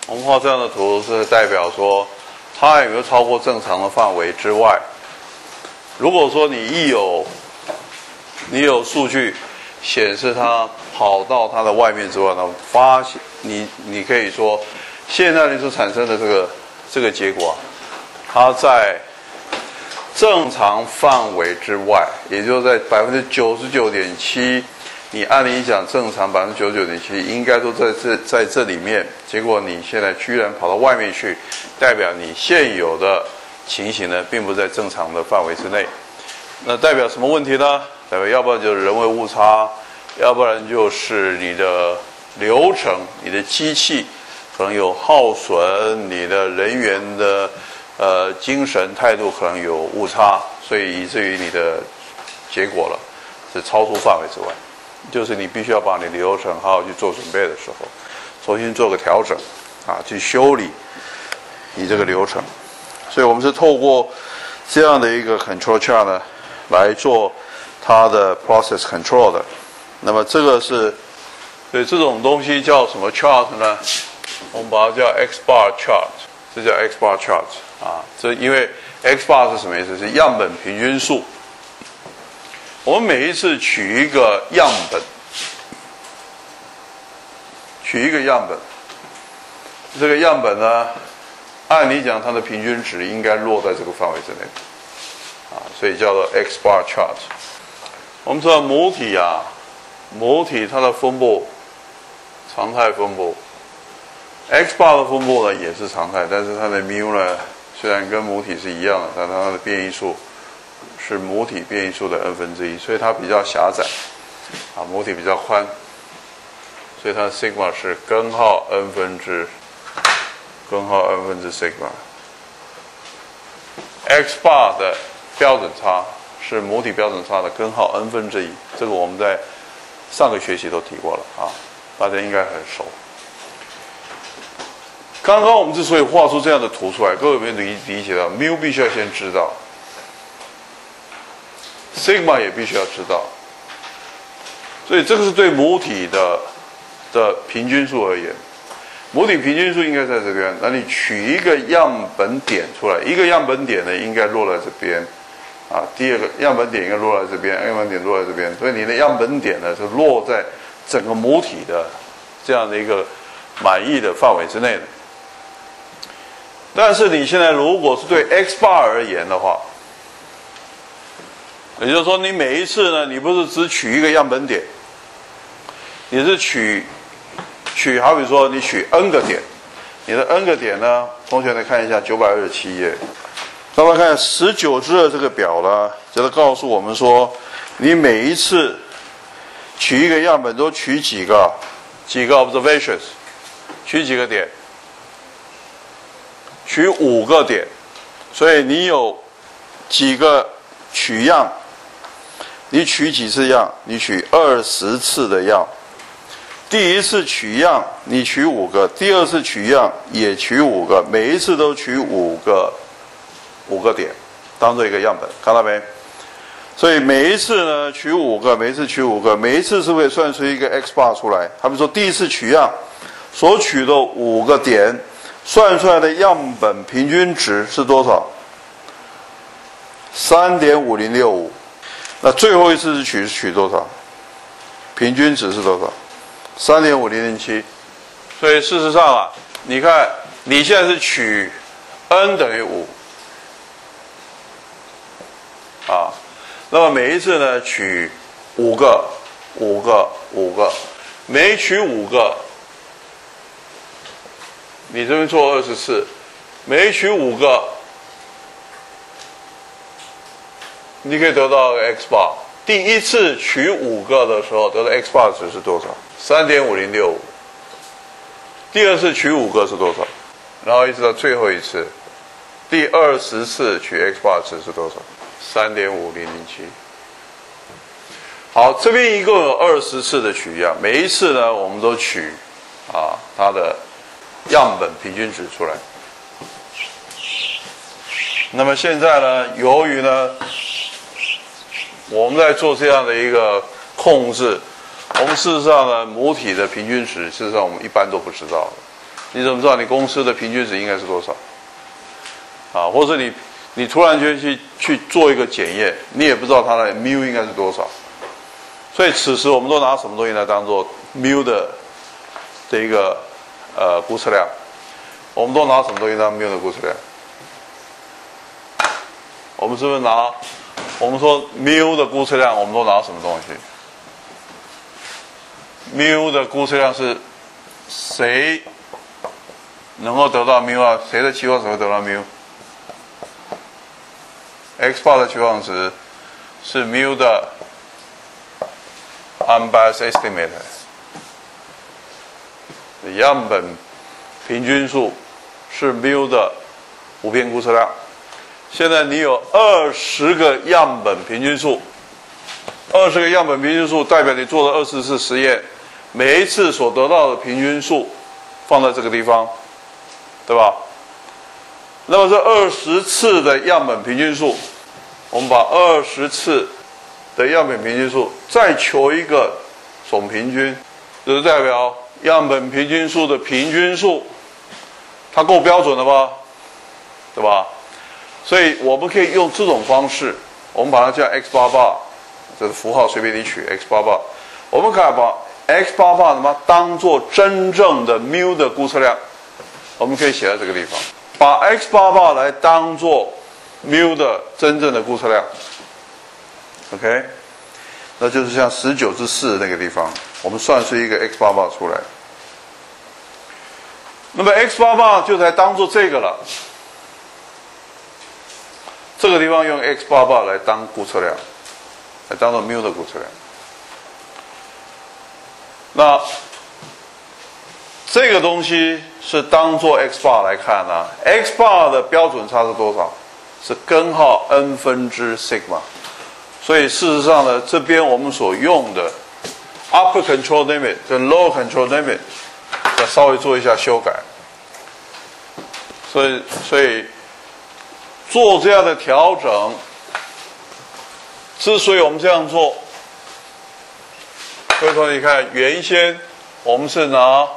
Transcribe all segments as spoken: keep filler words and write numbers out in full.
我们画这样的图是代表说，它有没有超过正常的范围之外。如果说你一有你有数据显示它跑到它的外面之外呢，发现你你可以说，现在你所产生的这个这个结果，它在正常范围之外，也就是在百分之九十九点七。你按理讲正常百分之九十九点七应该都在这在这里面，结果你现在居然跑到外面去，代表你现有的情形呢，并不在正常的范围之内。那代表什么问题呢？代表要不然就是人为误差，要不然就是你的流程、你的机器可能有耗损，你的人员的呃精神态度可能有误差，所以以至于你的结果了是超出范围之外。就是你必须要把你的流程好好去做准备的时候，重新做个调整，啊，去修理你这个流程。所以我们是透过这样的一个 control chart 呢，来做它的 process control 的。那么这个是，所以这种东西叫什么 chart 呢？我们把它叫 X bar chart， 这叫 X bar chart 啊。这因为 X bar 是什么意思？是样本平均数。我们每一次取一个样本，取一个样本，这个样本呢，按理讲它的平均值应该落在这个范围之内，啊，所以叫做 X bar chart。我们知道母体啊，母体它的分布，常态分布 ，X bar 的分布呢也是常态，但是它的 mu 呢，虽然跟母体是一样的，但它的变异数是母体变异数的 n 分之一，所以它比较狭窄，啊，母体比较宽，所以它的 sigma 是根号 n 分之根号 n 分之 sigma。X bar 的标准差是母体标准差的根号 n 分之一，这个我们在上个学期都提过了啊，大家应该很熟。刚刚我们之所以画出这样的图出来，各位有没有理理解到 mu 必须要先知道。sigma 也必须要知道，所以这个是对母体的的平均数而言，母体平均数应该在这边，那你取一个样本点出来，一个样本点呢应该落在这边，啊，第二个样本点应该落在这边，样本点落在这边，所以你的样本点呢是落在整个母体的这样的一个满意的范围之内的。但是你现在如果是对 X bar 而言的话，也就是说，你每一次呢，你不是只取一个样本点，你是取取，好比说你取 n 个点，你的 n 个点呢，同学来看一下九百二十七页，大家看十九支的这个表呢，就是告诉我们说，你每一次取一个样本都取几个几个 observations， 取几个点，取五个点，所以你有几个取样。你取几次样？你取二十次的样。第一次取样，你取五个；第二次取样也取五个，每一次都取五个，五个点，当做一个样本，看到没？所以每一次呢取五个，每一次取五个，每一次是不是算出一个 X bar 出来？好比说第一次取样所取的五个点，算出来的样本平均值是多少？ 三点五零六五。那最后一次是取是取多少？平均值是多少？ 三点五零零七。所以事实上啊，你看你现在是取 n 等于五啊，那么每一次呢取五个、五个、五个，每取五个，你这边做二十次，每取五个。 你可以得到 X bar。第一次取五个的时候，得到 X bar 值是多少？ 三点五零六五。第二次取五个是多少？然后一直到最后一次，第二十次取 X bar 值是多少？ 三点五零零七。好，这边一共有二十次的取样，每一次呢，我们都取啊它的样本平均值出来。那么现在呢，由于呢。 我们在做这样的一个控制，我们事实上呢，母体的平均值，事实上我们一般都不知道的。 你怎么知道你公司的平均值应该是多少？啊，或者你你突然间去去做一个检验，你也不知道它的 mu 应该是多少。所以此时我们都拿什么东西来当做 mu 的的一个呃估测量？我们都拿什么东西当 mu 的估测量？我们是不是拿我们说 mu 的估测量？我们都拿什么东西 ？mu 的估测量是谁能够得到 mu 啊？谁的期望值会得到 mu？X bar 的期望值是 mu 的 unbiased estimate， 样本平均数是 mu 的无偏估测量。现在你有二十个样本平均数，二十个样本平均数代表你做了二十次实验，每一次所得到的平均数放在这个地方，对吧？那么这二十次的样本平均数，我们把二十次的样本平均数再求一个总平均，这是代表样本平均数的平均数，它够标准了吧？对吧？所以我们可以用这种方式，我们把它叫 x 八八，这个符号随便你取 x 八八，我们可以把 x 八八什么当做真正的 mu 的估测量，我们可以写在这个地方，把 x 八八来当做 mu 的真正的估测量 ，OK， 那就是像十九之四那个地方，我们算出一个 x 八八出来，那么 x 八八就来当做这个了。这个地方用 x 八八来当估测量，来当做 mu 的估测量。那这个东西是当做 x bar 来看呢、啊、，x bar 的标准差是多少？是根号 n 分之 sigma。所以事实上呢，这边我们所用的 upper control limit 跟 lower control limit 要稍微做一下修改。所以，所以。做这样的调整，之所以我们这样做，各位同学，你看，原先我们是拿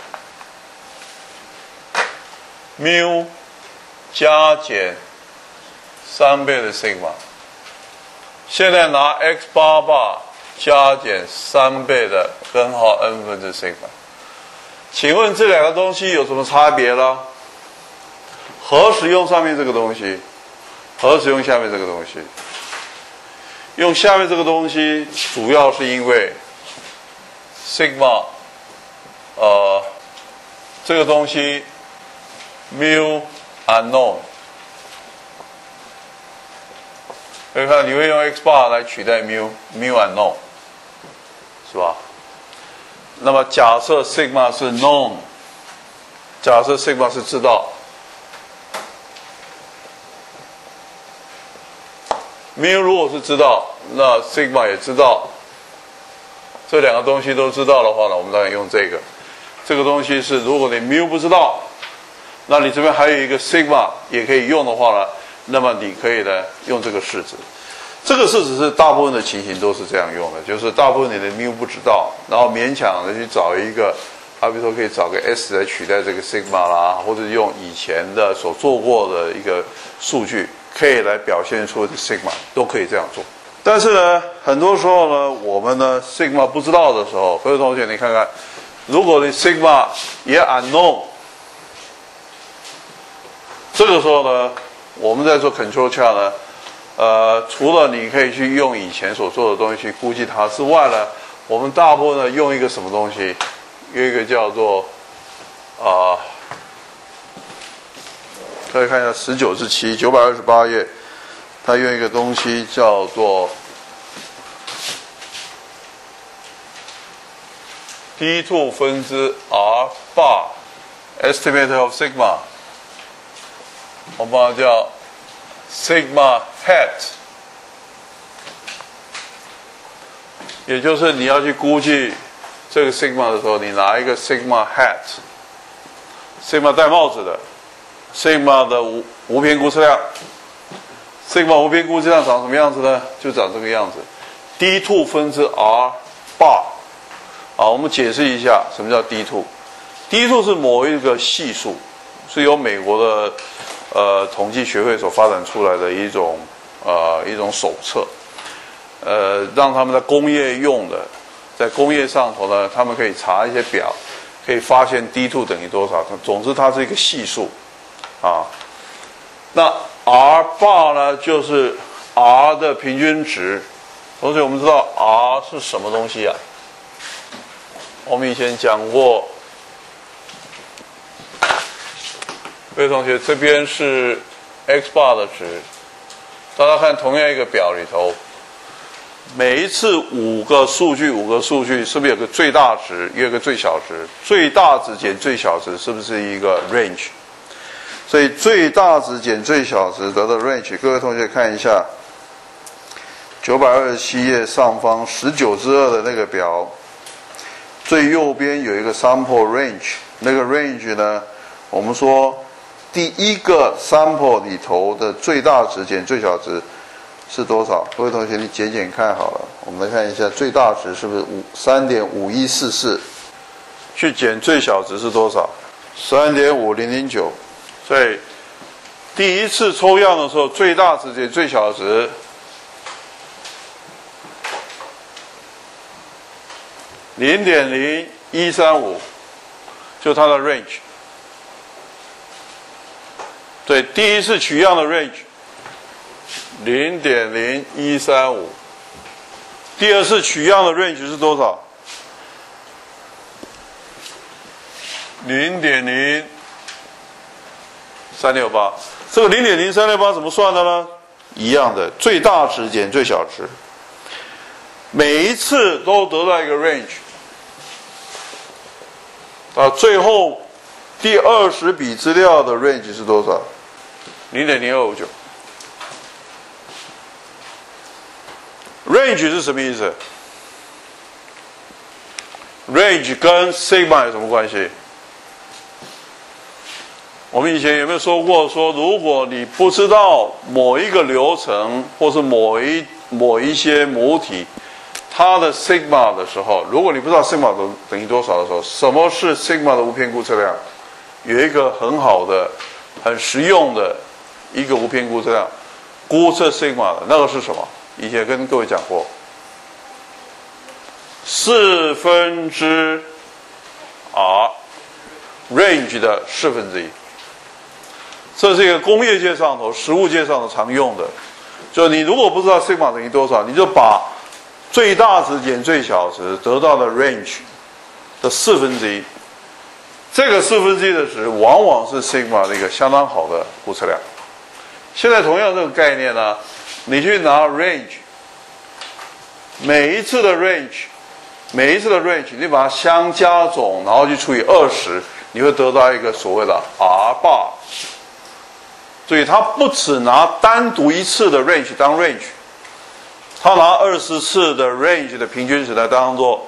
mu 加减三倍的 sigma， 现在拿 x 八八加减三倍的根号 n 分之 sigma， 请问这两个东西有什么差别呢？何时用上面这个东西？何时用下面这个东西？用下面这个东西，主要是因为 sigma， 呃，这个东西 mu unknown， 可以看你会用 x bar 来取代 mu mu unknown， 是吧？那么假设 sigma 是 known， 假设 sigma 是知道。mu 如果是知道，那 sigma 也知道，这两个东西都知道的话呢，我们当然用这个。这个东西是，如果你 mu 不知道，那你这边还有一个 sigma 也可以用的话呢，那么你可以呢用这个式子。这个式子是大部分的情形都是这样用的，就是大部分你的 mu 不知道，然后勉强的去找一个，啊，比如说可以找个 s 来取代这个 sigma 啦，或者用以前的所做过的一个数据。可以来表现出 sigma， 都可以这样做。但是呢，很多时候呢，我们呢 sigma 不知道的时候，各位同学你看看，如果你 sigma 也 unknown， 这个时候呢，我们在做 control chart 呢，呃，除了你可以去用以前所做的东西去估计它之外呢，我们大部分呢用一个什么东西？用一个叫做啊。呃可以看一下十九至七九百二十八页，它用一个东西叫做 D 二 分之 R bar estimate of sigma， 我们把它叫 sigma hat， 也就是你要去估计这个 sigma 的时候，你拿一个 sigma hat，sigma 戴帽子的。sigma 的无无偏估测量 ，sigma 无偏估测量长什么样子呢？就长这个样子 ，D 二 分之 R bar。好，我们解释一下什么叫 D 二。 D two 是某一个系数，是由美国的呃统计学会所发展出来的一种呃一种手册，呃，让他们在工业用的，在工业上头呢，他们可以查一些表，可以发现 D two 等于多少。总之，它是一个系数啊。那 R bar 呢，就是 R 的平均值。同学，我们知道 R 是什么东西啊？我们以前讲过，各位同学，这边是 X bar 的值。大家看同样一个表里头，每一次五个数据，五个数据是不是有个最大值，也有个最小值？最大值减最小值是不是一个 range？ 所以最大值减最小值得到 range。各位同学看一下九百二十七页上方十九之二的那个表，最右边有一个 sample range， 那个 range 呢，我们说第一个 sample 里头的最大值减最小值是多少？各位同学，你减减看好了。我们来看一下最大值是不是五三点五一四四，去减最小值是多少？三点五零零九。所以第一次抽样的时候，最大值减最小值零点零一三五，就它的 range。对，第一次取样的 range 零点零一三五，第二次取样的 range 是多少？零点零三六八。这个零点零三六八怎么算的呢？一样的，最大值减最小值，每一次都得到一个 range。啊，最后第二十笔资料的 range 是多少？零点零二五九。range 是什么意思 ？range 跟 sigma 有什么关系？我们以前有没有说过，说如果你不知道某一个流程，或是某一某一些母体，它的 sigma 的时候，如果你不知道 sigma 等等于多少的时候，什么是 sigma 的无偏估测量？有一个很好的、很实用的一个无偏估测量，估测 sigma 的那个是什么？以前跟各位讲过，四分之 r range 的四分之一。这是一个工业界上头、实务界上头常用的，就你如果不知道 sigma 等于多少，你就把最大值减最小值得到的 range 的四分之一，这个四分之一的值往往是 sigma 的一个相当好的估测量。现在同样这个概念呢，你去拿 range， 每一次的 range， 每一次的 range， 你把它相加总，然后去除以二十，你会得到一个所谓的 R bar。所以它不只拿单独一次的 range 当 range， 它拿二十次的 range 的平均值来当做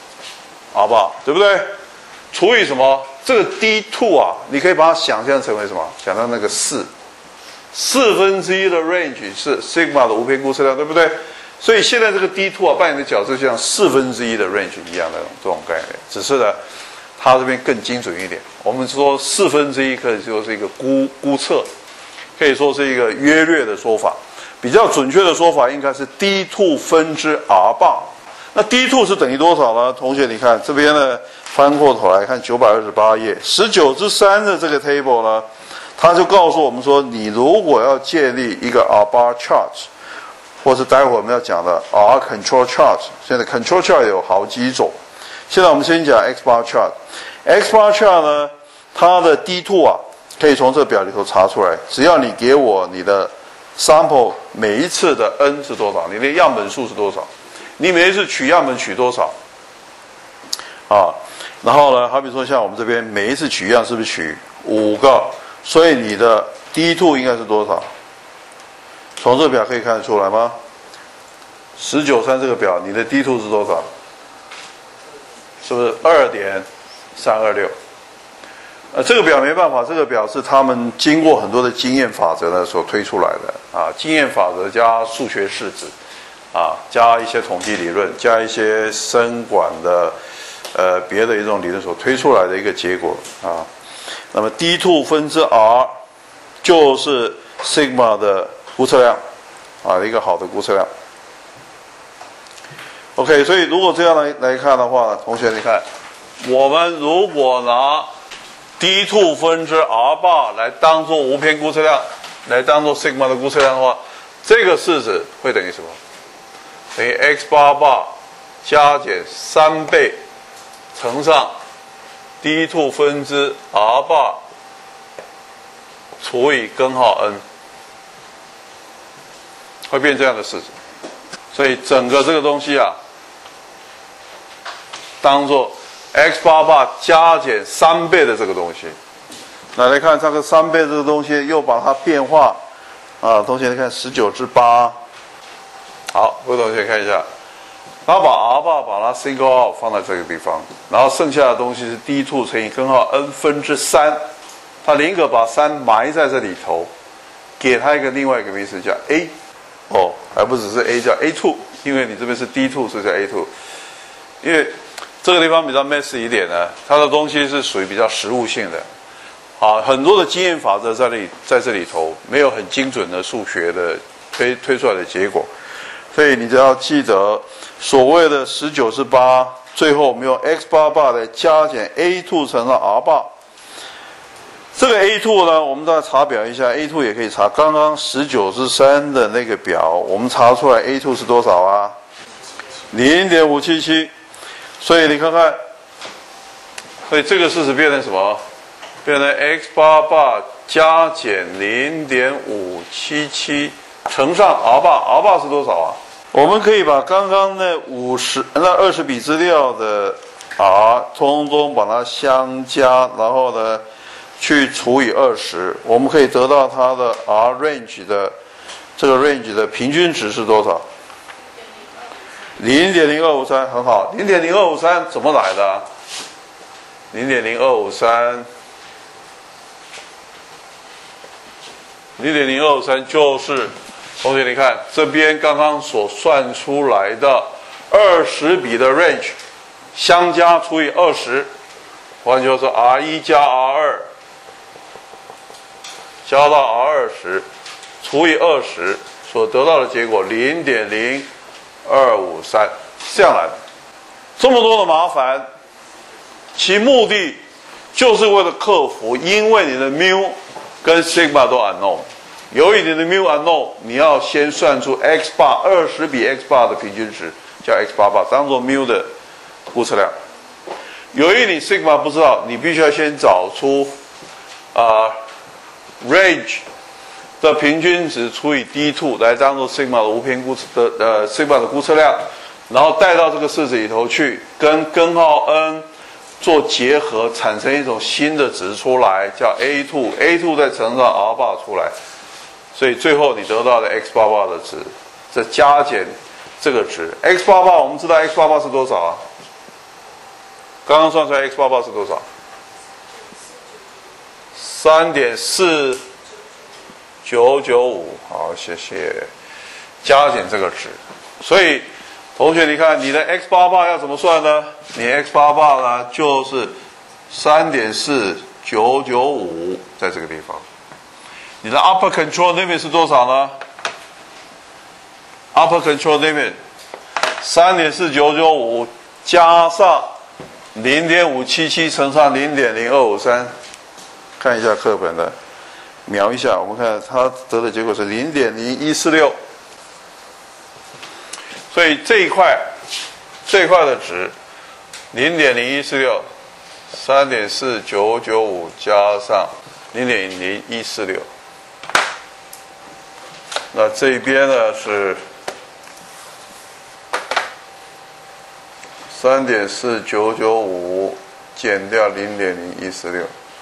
R bar， 对不对？除以什么？这个 D two 啊，你可以把它想象成为什么？想象那个四，四分之一的 range 是 sigma 的无偏估测量，对不对？所以现在这个 D two 啊扮演的角色就像四分之一的 range 一样的这种概念，只是呢，它这边更精准一点。我们说四分之一可以说是一个估估测。可以说是一个约略的说法，比较准确的说法应该是 D two 分之 R bar。那 D two 是等于多少呢？同学，你看这边呢，翻过头来看九百二十八页十九之三的这个 table 呢，它就告诉我们说，你如果要建立一个 R bar chart， 或是待会我们要讲的 R control chart， 现在 control chart 有好几种。现在我们先讲 X bar chart。X bar chart 呢，它的 D two 啊。可以从这表里头查出来，只要你给我你的 sample 每一次的 n 是多少，你的样本数是多少，你每一次取样本取多少，啊，然后呢，好比说像我们这边每一次取样是不是取五个，所以你的 D two 应该是多少？从这表可以看得出来吗？十九三这个表，你的 D two 是多少？是不是二点三二六？呃，这个表没办法，这个表是他们经过很多的经验法则呢所推出来的啊，经验法则加数学式子，啊，加一些统计理论，加一些生管的呃别的一种理论所推出来的一个结果啊。那么 D 二 分之 R 就是 sigma 的估测量啊，一个好的估测量。OK， 所以如果这样来来看的话，同学你看，我们如果拿 D 二 分之 R 八来当做无偏估测量，来当做 sigma 的估测量的话，这个式子会等于什么？等于 x 八八加减三倍乘上 D 二 分之 R 八除以根号 n， 会变这样的式子。所以整个这个东西啊，当做 x 八八加减三倍的这个东西。那来看这个三倍这个东西，又把它变化啊，同学你看十九之八。好，各位同学看一下，然后把 R 八把它 single out 放在这个地方，然后剩下的东西是 D 二 乘以根号 n 分之三，它宁可把三埋在这里头，给它一个另外一个名词叫 A， 哦，而不只是 A 叫 A 二， 因为你这边是 D 二， 所以叫 A 二， 因为这个地方比较 messy 一点呢，它的东西是属于比较实物性的，啊，很多的经验法则在这里在这里头，没有很精准的数学的推推出来的结果。所以你只要记得，所谓的十九之八，最后我们用 x 八八来加减 A 二 乘上 R 八。这个 A 二 呢，我们再查表一下 ，A 二 也可以查刚刚十九之三的那个表，我们查出来 A 二 是多少啊？ 零点五七七。所以你看看，所以这个式子变成什么？变成 x 八八加减 零点五七七乘上 R 八 ，R 八是多少啊？我们可以把刚刚那五十那二十比资料的 R 通通把它相加，然后呢去除以二十，我们可以得到它的 R range 的这个 range 的平均值是多少？ 零点零二五三，很好。零点零二五三怎么来的、啊？ 零点零二五三， 零点零二五三就是同学，你看这边刚刚所算出来的二十比的 range 相加除以二十，换句话说 R 一 加 R 二 加到 R 二十除以二十所得到的结果 零点零二五三，这样来的。这么多的麻烦，其目的就是为了克服，因为你的 mu 跟 sigma 都 unknown。由于你的 mu unknown， 你要先算出 x 八二十比 x 八的平均值，叫 x 八八，当做 mu 的估测量。由于你 sigma 不知道，你必须要先找出啊、呃、range 的平均值除以 D 二 来当做 sigma 的无偏估测的呃 sigma 的估测量，然后带到这个式子里头去，跟根号 n 做结合，产生一种新的值出来，叫 A 二 ，A 二 再乘上 R 八出来。所以最后你得到的 x 八八的值，再加减这个值 x 八八，我们知道 x 八八是多少啊？刚刚算出来 x 八八是多少？ 三点四九九五， 好，谢谢。加减这个值，所以同学你看你的 x 八八要怎么算呢？你 x 八八呢就是 三点四九九五 在这个地方。你的 upper control limit 是多少呢 ？upper control limit 三点四九九五加上 零点五七七 乘上 零点零二五三， 看一下课本的，描一下，我们看它得的结果是 零点零一四六， 所以这一块这一块的值 零点零一四六， 三点四九九五 加上 零点零一四六， 那这边呢是 三点四九九五 减掉 零点零一四六，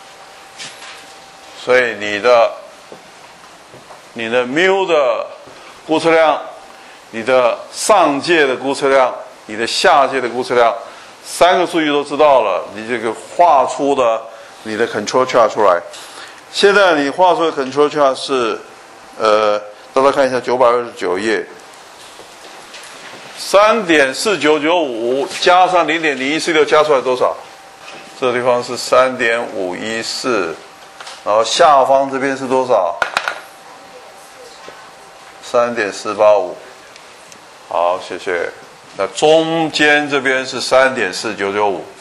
所以你的你的 mu 的估测量，你的上界的估测量，你的下界的估测量，三个数据都知道了，你这个画出了你的 control chart 出来。现在你画出的 control chart 是，呃，大家看一下九百二十九页， 三点四九九五加上零点零一四六加出来多少？这个地方是三点五一四，然后下方这边是多少？三点四八五。好，谢谢。那中间这边是三点四九九五，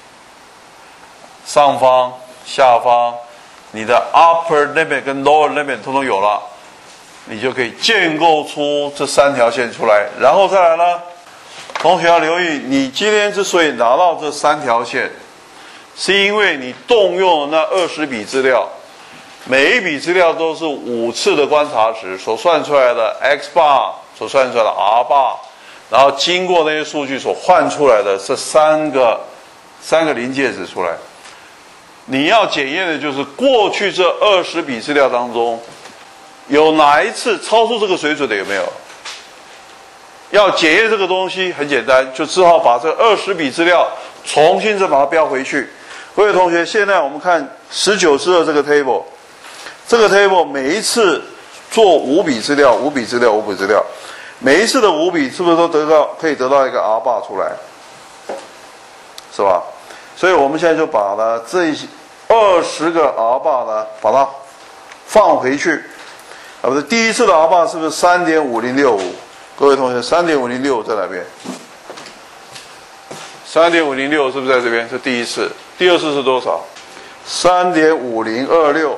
上方、下方，你的 upper limit 跟 lower limit 通通有了，你就可以建构出这三条线出来。然后再来呢，同学要留意，你今天之所以拿到这三条线，是因为你动用了那二十笔资料，每一笔资料都是五次的观察值所算出来的 x bar， 所算出来的 r bar。然后经过那些数据所换出来的这三个三个临界值出来，你要检验的就是过去这二十笔资料当中，有哪一次超出这个水准的有没有？要检验这个东西很简单，就只好把这二十笔资料重新再把它标回去。各位同学，现在我们看十九支的这个 table， 这个 table 每一次做五笔资料，五笔资料，五笔资料。每一次的五笔是不是都得到可以得到一个 R bar 出来，是吧？所以我们现在就把呢这二十个 R bar 呢把它放回去，啊不是第一次的 R bar 是不是三点五零六五？各位同学，三点五零六五在哪边？三点五零六是不是在这边？是第一次。第二次是多少？三点五零二六。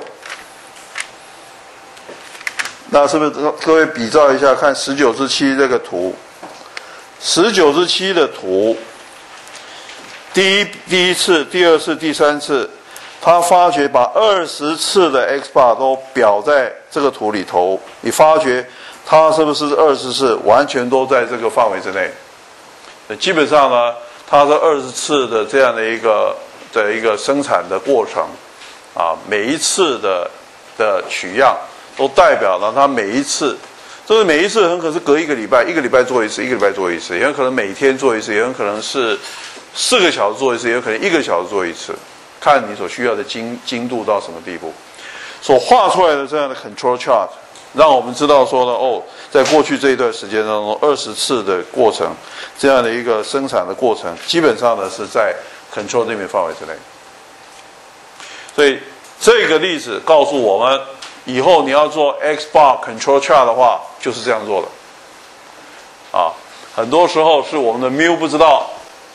那是不是各位比照一下，看十九之七这个图，十九之七的图，第一第一次、第二次、第三次，他发觉把二十次的 x bar 都表在这个图里头，你发觉它是不是二十次完全都在这个范围之内？基本上呢，它是二十次的这样的一个的一个生产的过程，啊，每一次的的取样。都代表了它每一次，这是每一次很可能是隔一个礼拜，一个礼拜做一次，一个礼拜做一次，也有可能每天做一次，也有可能是四个小时做一次，也有可能一个小时做一次，看你所需要的精精度到什么地步。所画出来的这样的 control chart， 让我们知道说呢，哦，在过去这一段时间当中，二十次的过程，这样的一个生产的过程，基本上呢是在 control limit范围之内。所以这个例子告诉我们。以后你要做 X bar control chart 的话，就是这样做的。啊，很多时候是我们的 mu 不知道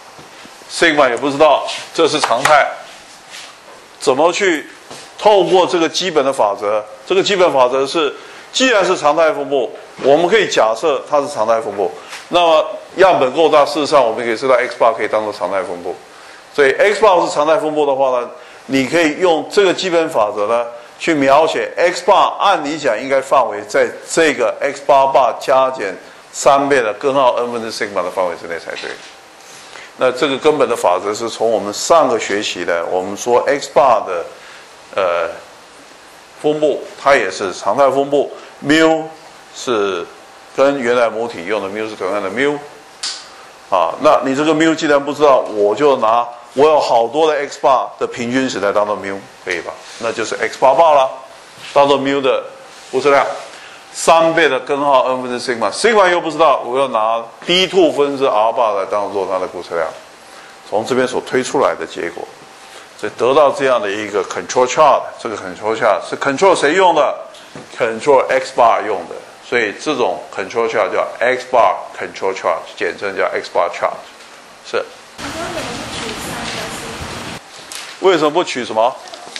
，sigma 也不知道，这是常态。怎么去透过这个基本的法则？这个基本法则是，既然是常态分布，我们可以假设它是常态分布。那么样本够大，事实上我们可以知道 X bar 可以当做常态分布。所以 X bar 是常态分布的话呢，你可以用这个基本法则呢。去描写 x bar， 按理讲应该范围在这个 x bar bar 加减三倍的根号 n 分之 sigma 的范围之内才对。那这个根本的法则是从我们上个学期的，我们说 x bar 的呃分布，它也是常态分布 ，mu 是跟原来母体用的 mu 是同样的 mu 啊。那你这个 mu 既然不知道，我就拿。我有好多的 x bar 的平均值来当做 mu， 可以吧？那就是 x bar bar 啦，当做 mu 的估测量，三倍的根号 n 分之 sigma，sigma 又不知道，我要拿 d 二 分之 r bar 来当做它的估测量，从这边所推出来的结果，所以得到这样的一个 control chart， 这个 control chart 是 control 谁用的 ？control x bar 用的，所以这种 control chart 叫 x bar control chart， 简称叫 x bar chart， 是。为什么不取什么？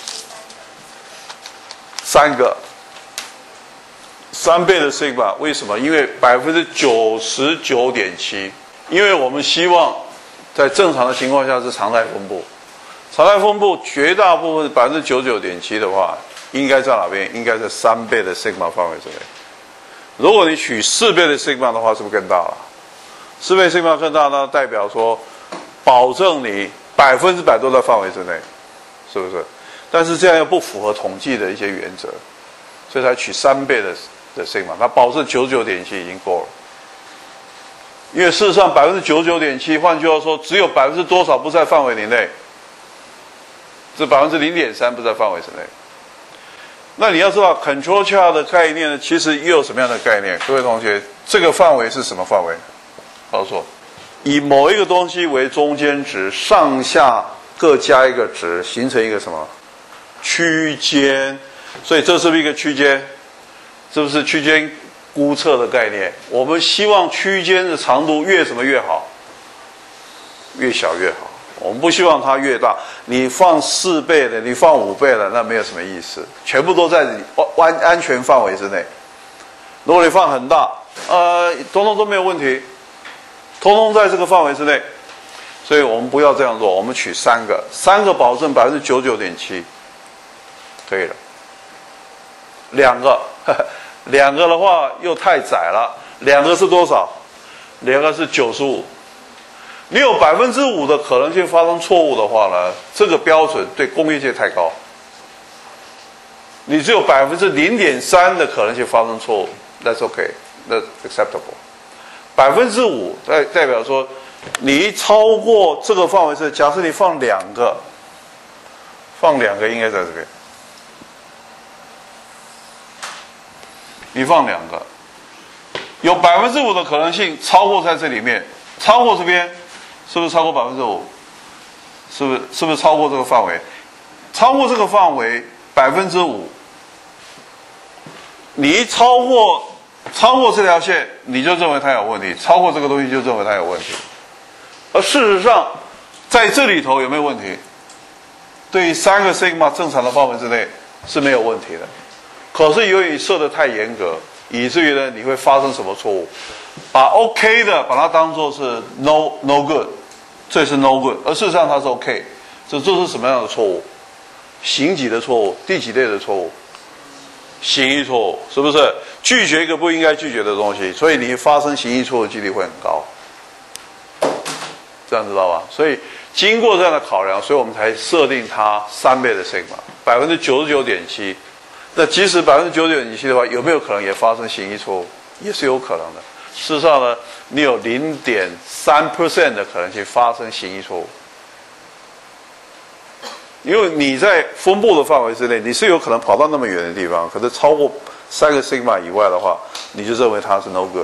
三个，三倍的 sigma， 为什么？因为百分之九十九点七，因为我们希望在正常的情况下是常态分布，常态分布绝大部分百分之九十九点七的话，应该在哪边？应该在三倍的 sigma 范围之内。如果你取四倍的 sigma 的话，是不是更大了？四倍 sigma 更大呢，代表说保证你百分之百都在范围之内，是不是？但是这样又不符合统计的一些原则，所以才取三倍的的 sigma， 它保证九十九点七已经够了。因为事实上百分之九十九点七，换句话说，只有百分之多少不在范围以内？这百分之零点三不在范围之内。那你要知道 control chart 的概念呢，其实又有什么样的概念？各位同学，这个范围是什么范围？ 告诉我，以某一个东西为中间值，上下各加一个值，形成一个什么区间？所以这是不是一个区间？是不是区间估测的概念？我们希望区间的长度越什么越好？越小越好。我们不希望它越大。你放四倍的，你放五倍的，那没有什么意思。全部都在安安全范围之内。如果你放很大，呃，通通都没有问题，通通在这个范围之内。所以我们不要这样做，我们取三个，三个保证百分之九十九点七，可以了。两个，呵呵两个的话又太窄了。两个是多少？两个是九十五。你有百分之五的可能性发生错误的话呢，这个标准对工业界太高。你只有百分之零点三的可能性发生错误 ，That's okay, that's acceptable。百分之五代代表说，你一超过这个范围是，假设你放两个，放两个应该在这边，你放两个，有百分之五的可能性超过在这里面，超过这边。是不是超过百分之五？是不是是不是超过这个范围？超过这个范围百分之五，你一超过超过这条线，你就认为它有问题；超过这个东西就认为它有问题。而事实上，在这里头有没有问题？对于三个 sigma 正常的范围之内是没有问题的。可是由于你设得太严格，以至于呢你会发生什么错误？把 OK 的把它当作是 no no good， 这是 no good， 而事实上它是 OK， 这这是什么样的错误？行几的错误？第几类的错误？行义错误，是不是？拒绝一个不应该拒绝的东西，所以你发生行义错误的几率会很高。这样知道吧？所以经过这样的考量，所以我们才设定它三倍的 sigma， 百分之九十九点七。那即使百分之九十九点七的话，有没有可能也发生行义错误？也是有可能的。事实上呢，你有 零点三 percent 的可能性发生行义错误，因为你在分布的范围之内，你是有可能跑到那么远的地方，可是超过三个 sigma 以外的话，你就认为它是 no good。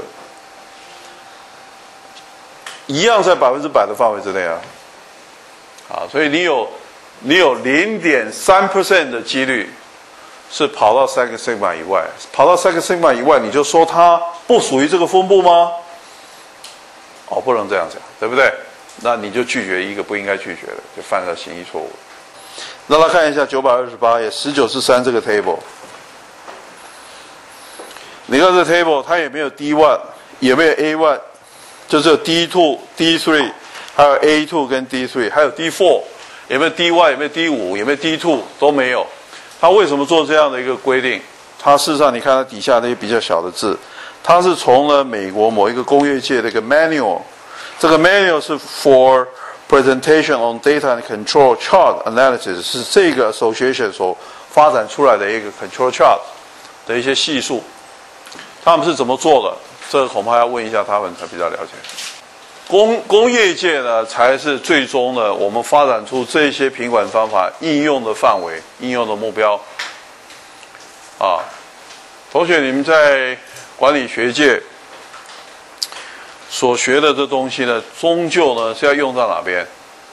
一样在百分之百的范围之内啊，啊，所以你有你有 零点三 percent 的几率是跑到三个 sigma 以外，跑到三个 sigma 以外，你就说它不属于这个分布吗？哦，不能这样讲，对不对？那你就拒绝一个不应该拒绝的，就犯了行义错误。让他看一下九百二十八页十九至三这个 table。你看这 table， 它也没有 D 一， 也没有 A 一， 就只有 D 二、D 三， 还有 A 二 跟 D 三， 还有 D 四， 也没有 D 一， 也没有 D 五， 也没有 D 二， 都没有。他为什么做这样的一个规定？它事实上，你看它底下那些比较小的字，它是从了美国某一个工业界的一个 manual， 这个 manual 是 for presentation on data and control chart analysis， 是这个 association 所发展出来的一个 control chart 的一些系数。他们是怎么做的？这个恐怕要问一下他们才比较了解。工工业界呢，才是最终呢，我们发展出这些品管方法应用的范围、应用的目标。啊，同学，你们在管理学界所学的这东西呢，终究呢是要用到哪边？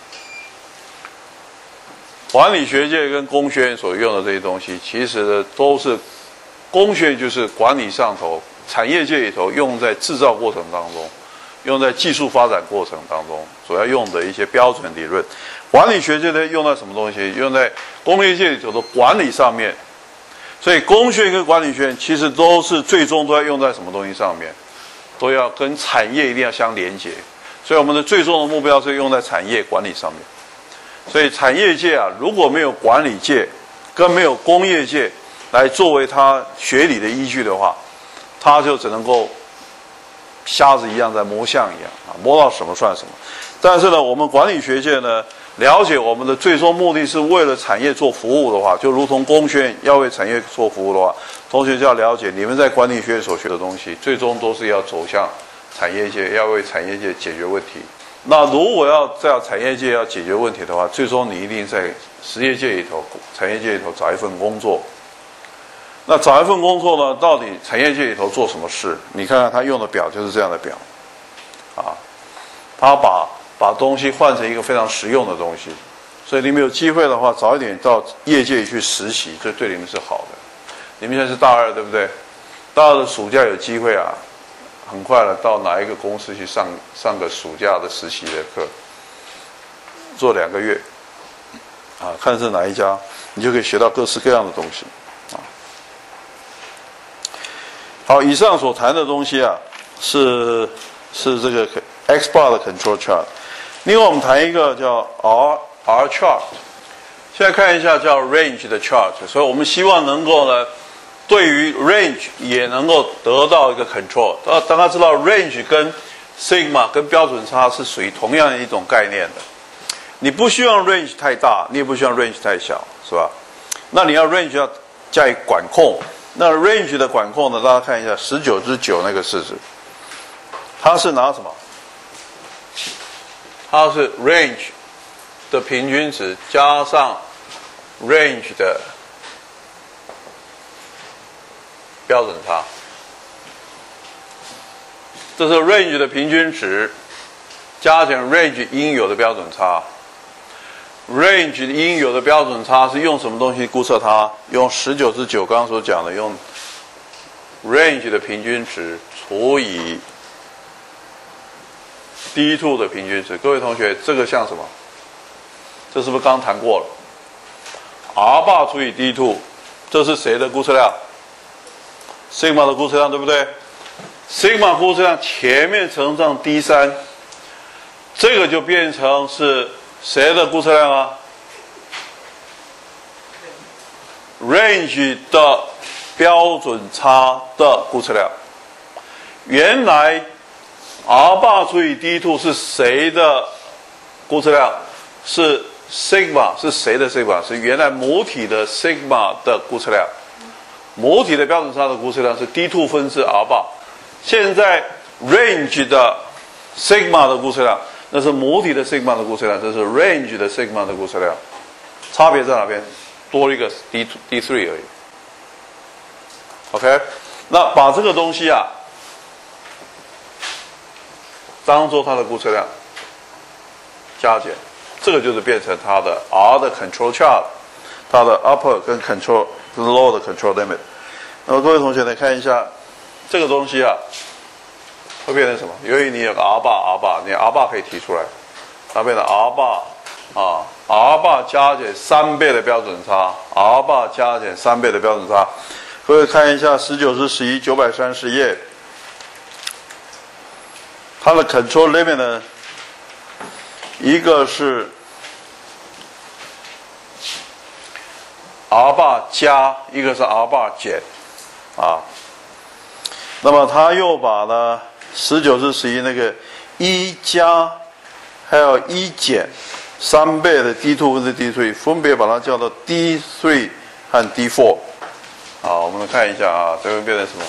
管理学界跟工学院所用的这些东西，其实呢都是工学院就是管理上头，产业界里头用在制造过程当中。用在技术发展过程当中所要用的一些标准理论，管理学界呢用在什么东西？用在工业界里头的管理上面。所以工学院跟管理学院其实都是最终都要用在什么东西上面？都要跟产业一定要相连结。所以我们的最终的目标是用在产业管理上面。所以产业界啊，如果没有管理界跟没有工业界来作为它学理的依据的话，它就只能够瞎子一样在摸象一样啊，摸到什么算什么。但是呢，我们管理学界呢，了解我们的最终目的是为了产业做服务的话，就如同工学院要为产业做服务的话，同学就要了解你们在管理学院所学的东西，最终都是要走向产业界，要为产业界解决问题。那如果要在产业界要解决问题的话，最终你一定在实业界里头、产业界里头找一份工作。那找一份工作呢，到底产业界里头做什么事？你看看他用的表就是这样的表， 啊，他把把东西换成一个非常实用的东西，所以你们有机会的话，早一点到业界去实习，这对你们是好的。你们现在是大二，对不对？大二的暑假有机会啊，很快了，到哪一个公司去上上个暑假的实习的课，做两个月，啊，看是哪一家，你就可以学到各式各样的东西，啊。好，以上所谈的东西啊，是是这个 X bar 的 control chart。另外，我们谈一个叫 R R chart。现在看一下叫 range 的 chart， 所以我们希望能够呢，对于 range 也能够得到一个 control。大大家知道 range 跟 sigma 跟标准差是属于同样的一种概念的。你不希望 range 太大，你也不希望 range 太小，是吧？那你要 range 要加以管控。那 range 的管控呢？大家看一下十九之九那个式子，它是拿什么？它是 range 的平均值加上 range 的标准差，这是 range 的平均值加减 range 应有的标准差。range 应有的标准差是用什么东西估测它？用十九之九刚刚所讲的，用 range 的平均值除以 D 二 的平均值。各位同学，这个像什么？这是不是刚谈过了 ？R bar 除以 D 二， 这是谁的估测量 ？sigma 的估测量，对不对 ？sigma 估测量前面乘上 D 三， 这个就变成是谁的估测量啊 ？range 的标准差的估测量。原来 R bar 除以 D 二 是谁的估测量？是 sigma 是谁的 sigma？ 是原来母体的 sigma 的估测量。母体的标准差的估测量是 D 二 分之 R bar。现在 range 的 sigma 的估测量，那是母体的 sigma 的估测量，这是 range 的 sigma 的估测量。差别在哪边？多了一个 D D 三 而已。OK， 那把这个东西啊，当做它的估测量加减，这个就是变成它的 R 的 control chart， 它的 upper 跟 control 跟 lower 的 control limit。那么各位同学来看一下，这个东西啊，会变成什么？由于你有个 R bar R bar， 你 R bar 可以提出来，它变成 R bar 啊 ，R bar 加减三倍的标准差 ，R bar 加减三倍的标准差。各位看一下十九之十一九百三十页，它的 control limit 呢，一个是 R bar 加，一个是 R bar 减，啊，那么他又把呢十九至十一那个一加还有一减三倍的 D 二 分之 D 三， 分别把它叫做 D 三 和 D 四。好，我们来看一下啊，这个变成什么？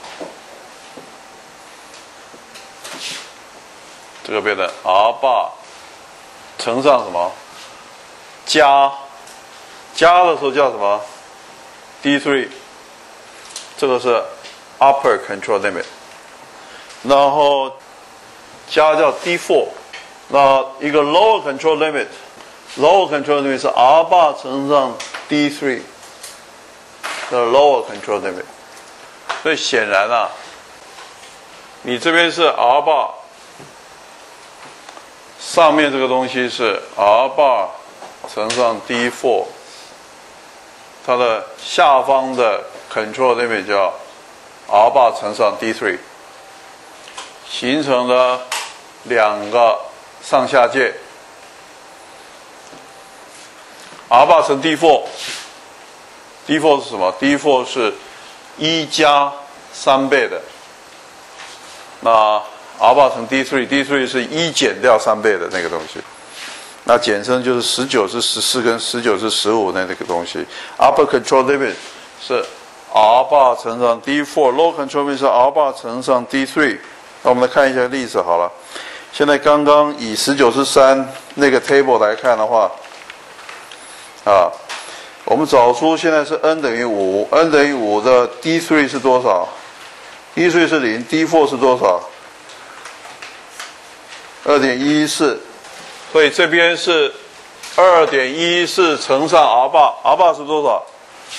这个变成 R bar 乘上什么？加加的时候叫什么 ？D 三， 这个是 upper control limit， 然后加叫 D 四， 那一个 lower control limit，lower control limit 是 R bar 乘上 D 三。的 lower control limit， 所以显然啊，你这边是 R bar， 上面这个东西是 R bar 乘上 D 四， 它的下方的 control limit 叫 R bar 乘上 D 三， 形成了两个上下界 ，R bar 乘 D 四。D 四 是什么 ？D 四 是一加三倍的，那 R bar 乘 D 三 ，D 三 是一减掉三倍的那个东西，那简称就是十九至十四跟十九至十五那那个东西。Upper control limit 是 R bar 乘上 D 四， low control limit 是 R bar 乘上 D 三。那我们来看一下例子好了。现在刚刚以十九至三那个 table 来看的话，啊。我们找出现在是 n 等于五 ，n 等于五的 D 三 是多少 ？D 三 是零 ，D 四 是多少二点一一四，所以这边是二点一一四乘上 R 八 ，R 八是多少？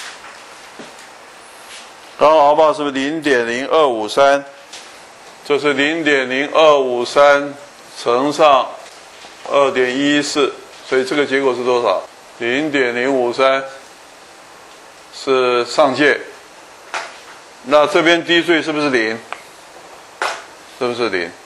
然后 R 八是不是零点零二五三？这是零点零二五三乘上二点一一四，所以这个结果是多少？零点零五三是上界。那这边低税是不是零？是不是零？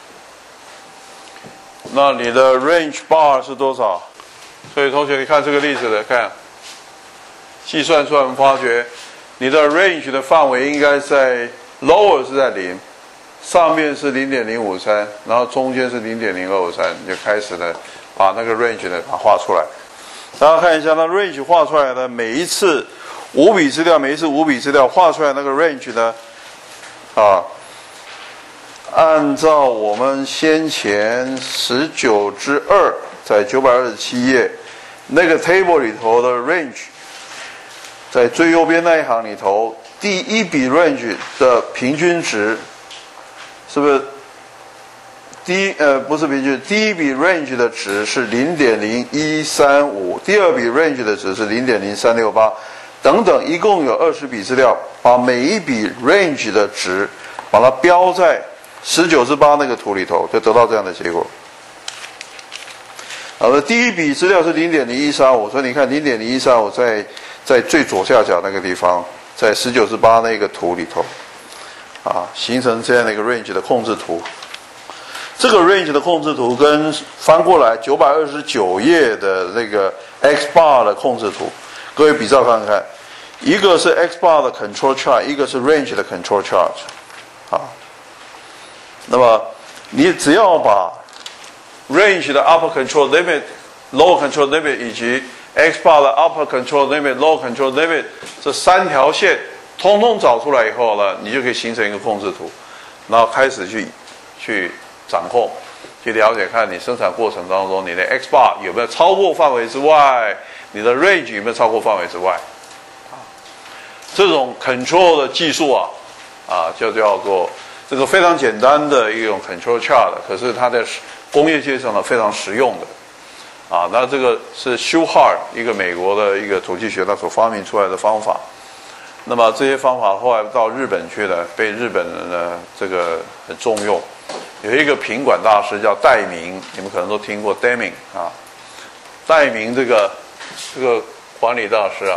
那你的 range bar 是多少？所以同学，你看这个例子的，看计算出来，我们发觉你的 range 的范围应该在 lower 是在零，上面是零点零五三，然后中间是零点零二五三，你就开始呢把那个 range 呢把它画出来。大家看一下，那 range 画出来的每一次五笔资料，每一次五笔资料画出来那个 range 呢，啊，按照我们先前十九之二，在九百二十七页那个 table 里头的 range， 在最右边那一行里头，第一笔 range 的平均值，是不是？第一呃不是平均，第一笔 range 的值是零点零一三五，第二笔 range 的值是零点零三六八。等等，一共有二十笔资料，把每一笔 range 的值，把它标在十九之八那个图里头，就得到这样的结果。好的，第一笔资料是零点零一三五，所以你看零点零一三五在在最左下角那个地方，在十九之八那个图里头，啊，形成这样的一个 range 的控制图。这个 range 的控制图跟翻过来九百二十九页的那个 X bar 的控制图，各位比照看看。一个是 X bar 的 control chart， 一个是 range 的 control chart， 好，那么你只要把 range 的 upper control limit、lower control limit 以及 X bar 的 upper control limit、lower control limit 这三条线通通找出来以后呢，你就可以形成一个控制图，然后开始去去掌控，去了解看你生产过程当中你的 X bar 有没有超过范围之外，你的 range 有没有超过范围之外。这种 control 的技术啊，啊，就叫做这个非常简单的一种 control chart， 可是它在工业界上呢非常实用的，啊，那这个是 Shewhart 一个美国的一个统计学他所发明出来的方法。那么这些方法后来到日本去了，被日本人呢这个很重用。有一个品管大师叫戴明，你们可能都听过 Deming 啊，戴明这个这个管理大师啊。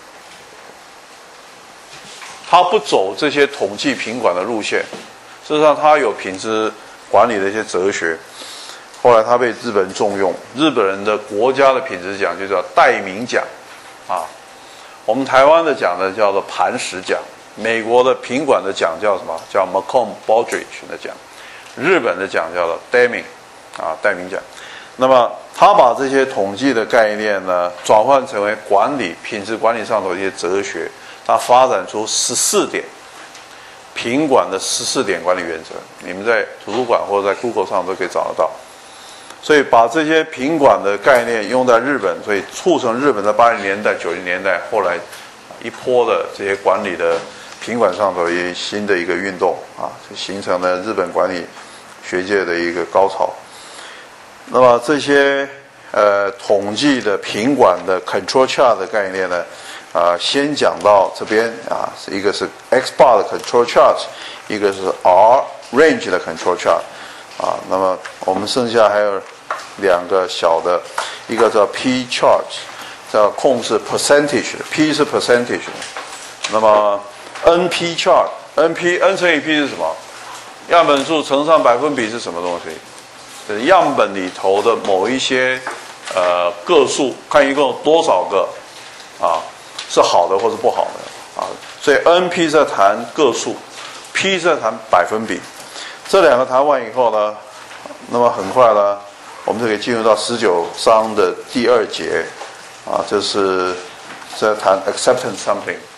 他不走这些统计品管的路线，事实上他有品质管理的一些哲学。后来他被日本人重用，日本人的国家的品质奖就叫戴明奖，啊，我们台湾的奖呢叫做磐石奖，美国的品管的奖叫什么？叫 McComb-Baldrige 的奖，日本的奖叫做 Deming， 啊，戴明奖。那么他把这些统计的概念呢，转换成为管理品质管理上的一些哲学。它发展出十四点品管的十四点管理原则，你们在图书馆或者在 Google 上都可以找得到。所以把这些品管的概念用在日本，所以促成日本在八零年代、九零年代后来一波的这些管理的品管上头一新的一个运动啊，就形成了日本管理学界的一个高潮。那么这些呃统计的品管的 control chart 的概念呢？啊，先讲到这边啊，一个是 X bar 的 control chart， 一个是 R range 的 control chart， 啊，那么我们剩下还有两个小的，一个叫 P chart， 叫控制 percentage 的 ，P 是 percentage 的，那么 N P chart，N P N 乘以 P 是什么？样本数乘上百分比是什么东西？就是样本里头的某一些呃个数，看一共有多少个啊。是好的或是不好的啊，所以 N P 在谈个数 ，P 在谈百分比，这两个谈完以后呢，那么很快呢，我们就可以进入到十九章的第二节啊，就是在谈 acceptance sampling。